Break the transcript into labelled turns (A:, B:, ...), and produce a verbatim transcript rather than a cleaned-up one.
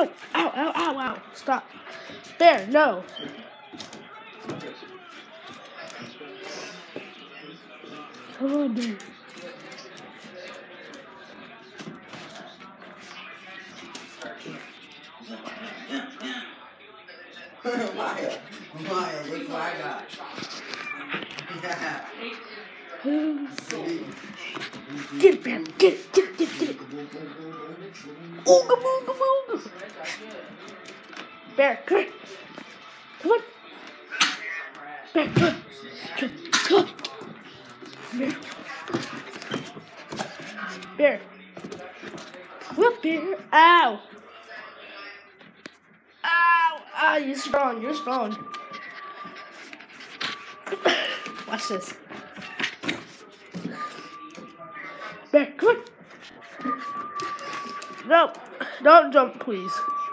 A: Ow! Ow! Ow! Ow! Ow! Stop. Bear, no. Come on, Bear.
B: Maya, Maya, look what I got. Yeah.
A: Get it, Bear. Get it, get it, get it, get it. Ooga booga booga. Bear, come on. Come on. Bear, come on. Come on. Bear. Bear. What, Bear? Ow. Ow. Ah, you're strong. You're strong. Watch this. Bear, come on. No, don't jump, please.